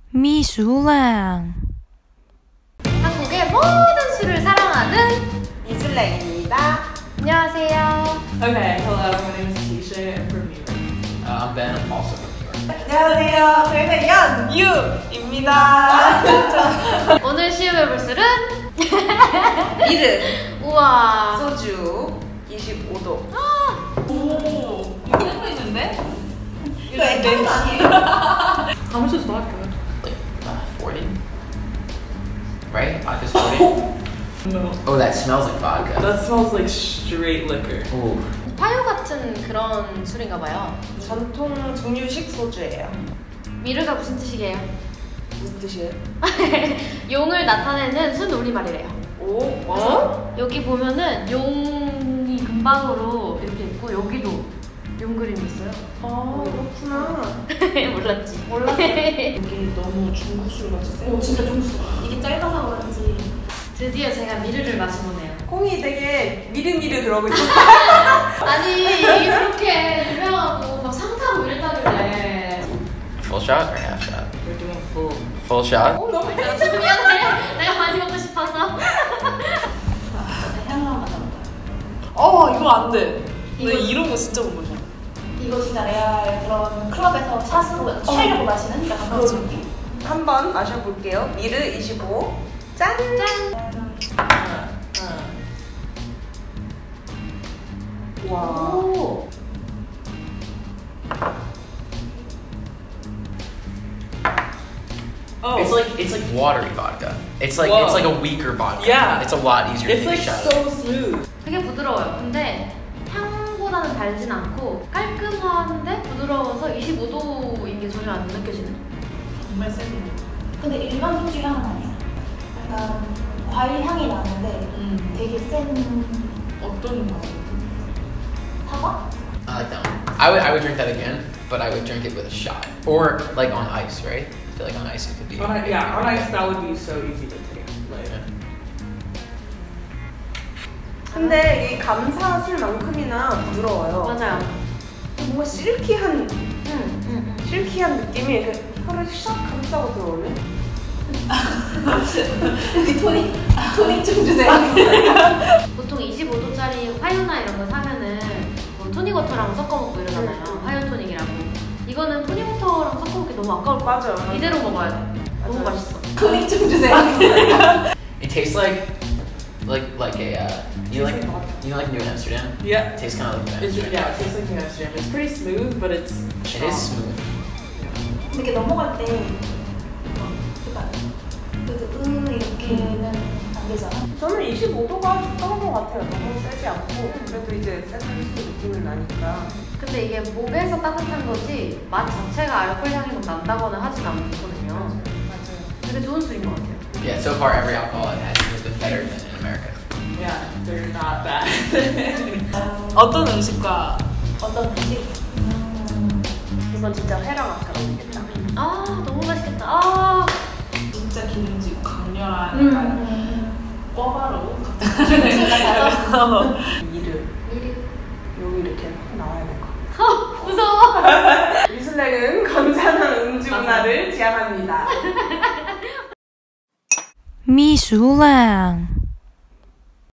미술랑 한국의 모든 술을 사랑하는 미술랭입니다. 안녕하세요. Okay, hello. My name is Keisha. I'm from New York. I'm Ben. I'm also from New York. 안녕하세요. 저희는 연유입니다. 오늘 시음해볼 술은 미르 우와 소주 25도. 오 이거 센거 있는데? 이거 액땜 아니에요? How much is vodka? Like 40, right? Vodka's 40. No. Oh, that smells like vodka. That smells like straight liquor. Ooh. 파유 같은 그런 술인가봐요. 전통 증류식 소주예요. 미르가 무슨 뜻이게요? 무슨 뜻이에요? 용을 나타내는 순우리말이래요. 오, 그래서 여기 보면은 용이 금방으로 이렇게 있고 여기도 용 그림이 있어요. 아, 그렇구나. 몰랐지? 몰랐어. 여기 너무 중국술 같이 세. 진짜 중수. 이게 짧아서 그런지 드디어 제가 미르를 마셔보네요. 콩이 되게 미르미르 그러고 있었어. 아니 이게 그렇게 유명하고 막 상타고 이랬다길래 Full shot or half shot? We're doing full. Full shot? 어, 너무 미안해. 내가 많이 먹고 싶어서. 향만 맡아볼까요? 이거 안 돼. 근데 이런 거 진짜 못 마셔. 이거 진짜 레알 그런 클럽에서 샷으로 취하려고 마시는 약간 그런 느낌? 한번 마셔볼게요. 미르 25. 짠! 와. 오. It's like watery vodka. It's like Whoa. it's like a weaker vodka. Yeah. It's a lot easier It's to like make a shot. so smooth. 되게 부드러워요. 근데 향보다는 달진 않고 깔끔한데 부드러워서 25도인 게 전혀 안 느껴지는. 정말 센 거. 근데 일반 소주 향은 아니야. 약간 과일 향이 나는데 되게 센 어떤 맛? 사과? I like that one. I would drink that again, but I would drink it with a shot or like on ice, right? I feel like on ice it could be. On ice that would be so easy to take. Like, Yeah. 근데 이 감사 술만큼이나 부드러워요. 맞아요. 뭔가 실키한 느낌이 이렇게 혀를 샥 감싸고 들어오네. 토닉 좀 주세요. 보통 25도짜리 화요나 이런 거 사면은 뭐 토닉워터랑 섞어 먹고 이러잖아요. 화요 토닉이라고. 이거는 토닉워터랑 섞어 먹기 너무 아까울 것 같아. 맞아요. 이대로 먹어야 돼. 너무 맞아요. 맛있어. 토닉 좀 주세요. It tastes like a you know like New Amsterdam. yeah. It tastes kind of like New It's, Amsterdam. yeah, it tastes like New Amsterdam. It's pretty smooth, but it's It is smooth. 이렇게 넘어갈 때 약간 그래도 이렇게는 안 되잖아. 저는 25도가 적당한 것 같아요. 너무 세지 않고 그래도 이제 센 술 느낌은 나니까. 근데 이게 목에서 따뜻한 거지 맛 자체가 알코올 향이 막 난다거나 하진 않거든요. 맞아요. 되게 좋은 술인 것 같아요. Yeah, so far every alcohol I've had has been better than in America. yeah, they're not bad. 어떤 음식과 어떤 음식? 이건 진짜 회랑 아까 먹겠다. 아 너무 맛있겠다. 아 진짜 기름지고 강렬한 약간 꿔바로 미르. 여기 이렇게 확 나와야 될 것 같아. 무서워. 미술랭은 건전한 음주 문화를 지향합니다. 미술랑